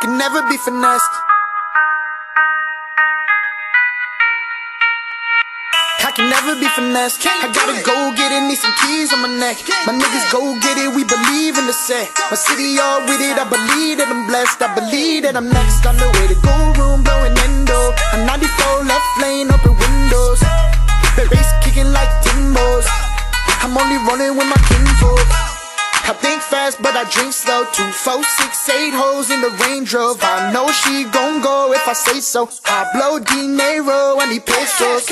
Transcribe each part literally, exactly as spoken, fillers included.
can never be finessed. I can never be finessed. I gotta go get it, need some keys on my neck. My niggas go get it, we believe in the set. My city all with it, I believe that I'm blessed. I believe that I'm next. On the way to go room, blowing endo. A ninety-four left lane, open windows. The bass kicking like timbos. I'm only running with my kinfolk. I think fast, but I drink slow. Two, four, six, eight hoes in the Range Rover. I know she gon' go if I say so. I blow dinero, I need pesos.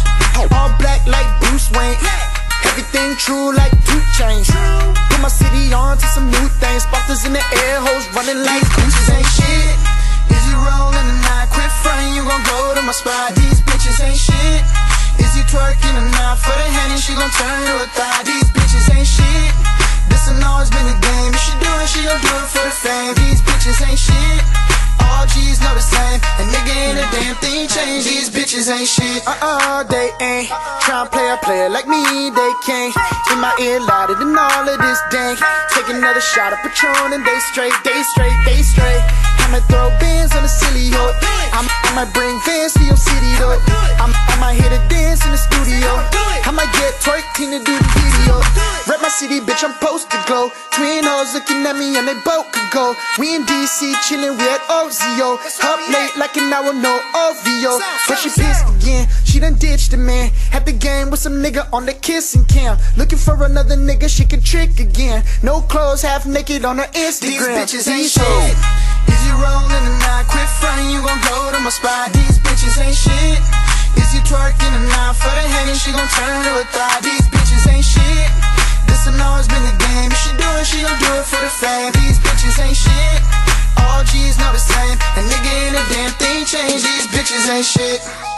All black like Bruce Wayne. Everything true like two chains. Put my city on to some new things. Spotters in the air, hoes running like bitches ain't shit. Is you rolling or not? Quit frontin', you gon' go to my spot. These bitches ain't shit. Is you twerking or not? For the hand and she gon' turn to a thigh. These bitches ain't shit. This has always been a game. If she do it, she gon' do it for the fame. These bitches ain't shit. All G's know the same. A nigga ain't a damn thing change. These bitches ain't shit. Uh-uh, they ain't tryna play a player like me, they can't. In my ear louder than all of this dank. Take another shot of Patron and they straight, they straight, they straight. I'ma throw bins on the silly hoe. I'm, I might bring Vince to your city though. I'm, I might hit a dance in the studio. I might get twerk team to do the video. Rep my city, bitch, I'm supposed to glow. Twin hoes looking at me and they both could go. We in D C chillin', we at O Z O. Up late like an hour, no O V O. But she pissed again, she done ditched the man. At the game with some nigga on the kissing cam. Looking for another nigga she can trick again. No clothes, half naked on her Instagram. These bitches ain't shit. Is you rolling or not? Quit frontin', you gon' go to my spot. These bitches ain't shit. Is you twerking or not? For the hand and she gon' turn to a thigh. These bitches ain't shit. This has always been the game. If she do it, she gon' do it for the fame. These bitches ain't shit. All G's know the same. A nigga ain't a damn thing change. These bitches ain't shit.